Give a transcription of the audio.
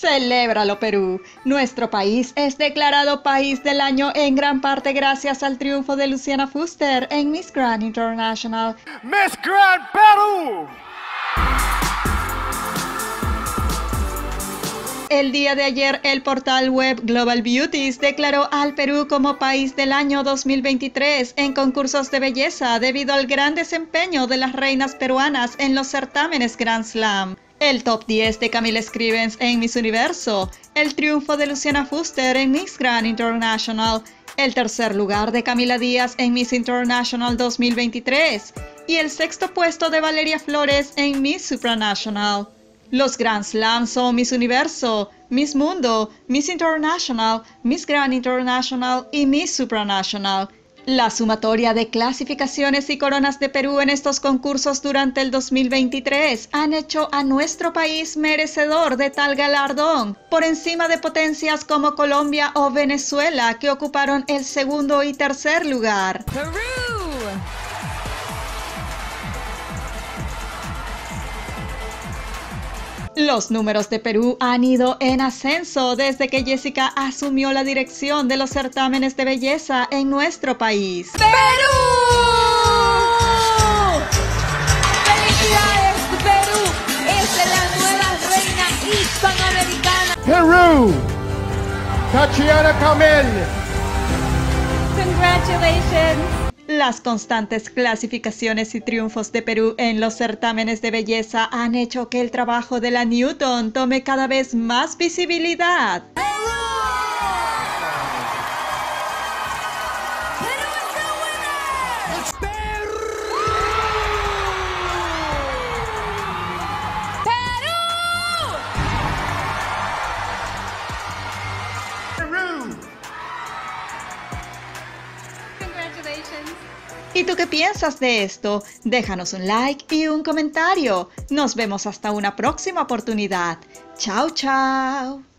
Celébralo, Perú. Nuestro país es declarado País del Año en gran parte gracias al triunfo de Luciana Fuster en Miss Grand International. Miss Grand Perú. El día de ayer, el portal web Global Beauties declaró al Perú como País del Año 2023 en concursos de belleza debido al gran desempeño de las reinas peruanas en los certámenes Grand Slam. El top 10 de Camila Scrivens en Miss Universo, el triunfo de Luciana Fuster en Miss Grand International, el tercer lugar de Camila Díaz en Miss International 2023 y el sexto puesto de Valeria Flores en Miss Supranational. Los Grand Slams son Miss Universo, Miss Mundo, Miss International, Miss Grand International y Miss Supranational. La sumatoria de clasificaciones y coronas de Perú en estos concursos durante el 2023 han hecho a nuestro país merecedor de tal galardón, por encima de potencias como Colombia o Venezuela, que ocuparon el segundo y tercer lugar. Perú. Los números de Perú han ido en ascenso desde que Jessica asumió la dirección de los certámenes de belleza en nuestro país. ¡Perú! ¡Felicidades, Perú! Es la nueva reina hispanoamericana. Perú. Tatiana Kamel. Congratulations. Las constantes clasificaciones y triunfos de Perú en los certámenes de belleza han hecho que el trabajo de la Newton tome cada vez más visibilidad. ¿Y tú qué piensas de esto? Déjanos un like y un comentario. Nos vemos hasta una próxima oportunidad. Chao, chao.